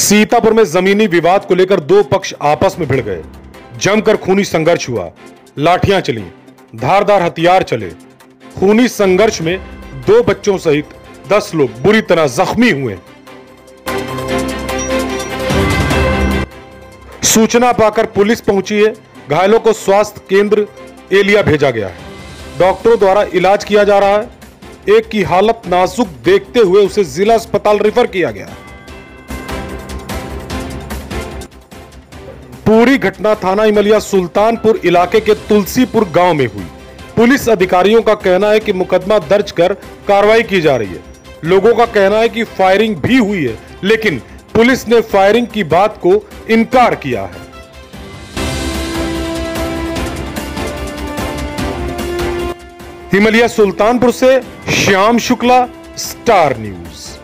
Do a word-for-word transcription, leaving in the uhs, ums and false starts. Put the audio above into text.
सीतापुर में जमीनी विवाद को लेकर दो पक्ष आपस में भिड़ गए। जमकर खूनी संघर्ष हुआ, लाठियां चली, धारदार हथियार चले। खूनी संघर्ष में दो बच्चों सहित दस लोग बुरी तरह जख्मी हुए। सूचना पाकर पुलिस पहुंची है। घायलों को स्वास्थ्य केंद्र एलिया भेजा गया है। डॉक्टरों द्वारा इलाज किया जा रहा है। एक की हालत नाजुक देखते हुए उसे जिला अस्पताल रेफर किया गया। पूरी घटना थाना इमलिया सुल्तानपुर इलाके के तुलसीपुर गांव में हुई। पुलिस अधिकारियों का कहना है कि मुकदमा दर्ज कर कार्रवाई की जा रही है। लोगों का कहना है कि फायरिंग भी हुई है, लेकिन पुलिस ने फायरिंग की बात को इनकार किया है। इमलिया सुल्तानपुर से श्याम शुक्ला, स्टार न्यूज।